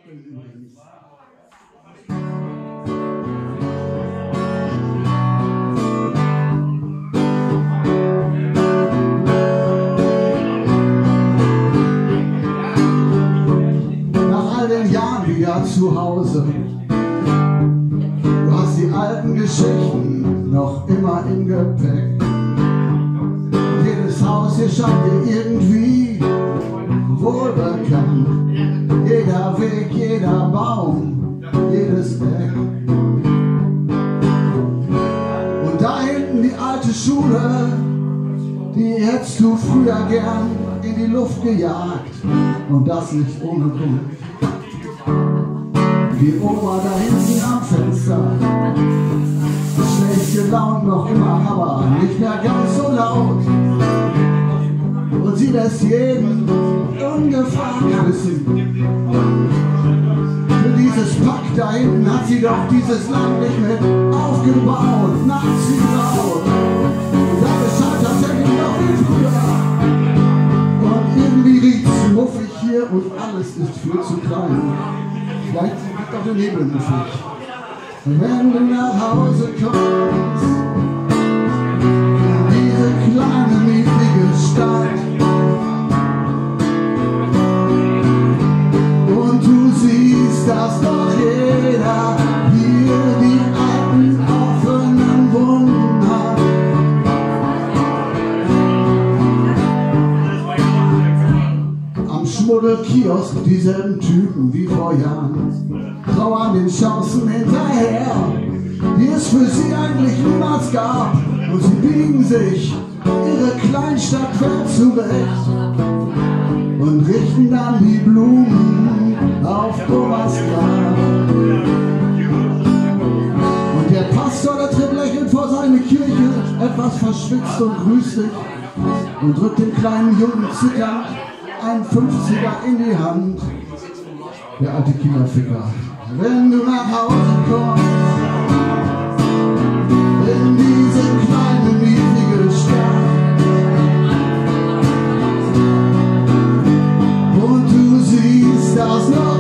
Doppeln übrigens. Nach all den Jahren wieder zu Hause. Du hast die alten Geschichten noch immer im Gepäck. Jedes Haus hier scheint dir irgendwie wohlbekannt. Jeder Weg, jeder Baum, jedes Eck. Und da hinten die alte Schule, die hättest du früher gern in die Luft gejagt. Und das nicht ohne Grund. Die Oma da hinten am Fenster, schlecht gelaunt noch immer, aber nicht mehr ganz so laut. Und sie lässt jeden ungefragt wissen. Für dieses Pack da hinten hat sie doch dieses Land nicht mit aufgebaut. Nazi-Braut. Und das ist halt tatsächlich noch viel früher. Und irgendwie riecht's muffig hier und alles ist viel zu klein. Vielleicht liegt auch der Nebel muffig. Wenn du nach Hause kommst, in diese kleine, niedliche Stadt, und du siehst, dass doch jeder hier die alten offenen Wunden hat. Am Schmuddelkiosk dieselben Typen wie vor Jahren trauern den Chancen hinterher, die es für sie eigentlich niemals gab. Und sie biegen sich ihre Kleinstadtwelt zurecht und richten dann die Blumen auf Thomas Grab. Und der Pastor, der tritt lächelnd vor seine Kirche, etwas verschwitzt und grüßt dich und drückt dem kleinen Jungen zitternd einen 50er in die Hand. Der alte Kinderficker. Wenn du nach Hause kommst, in diese kleine, niedliche Stadt, und du siehst, dass noch